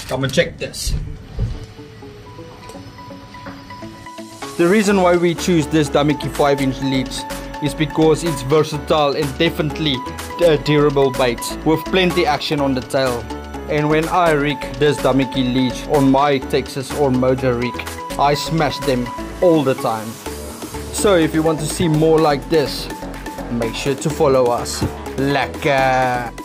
Come and check this. The reason why we choose this Damiki 5-inch leech is because it's versatile and definitely a durable bait with plenty action on the tail. And when I rig this Damiki leech on my Texas or Mojo rig, I smash them all the time. So if you want to see more like this, make sure to follow us. Lekker!